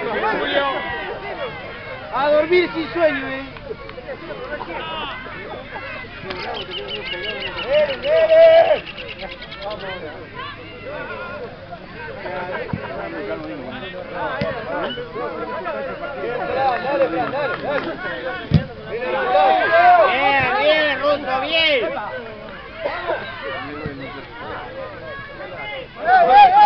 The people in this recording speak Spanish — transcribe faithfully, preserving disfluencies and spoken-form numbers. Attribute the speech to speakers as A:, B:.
A: Julio.
B: A dormir sin sueño, eh. ¡Viene, viene! Vamos. Dale, dale, dale.
A: Bien, bien, Russo, bien.
B: ¡Eh, eh, eh!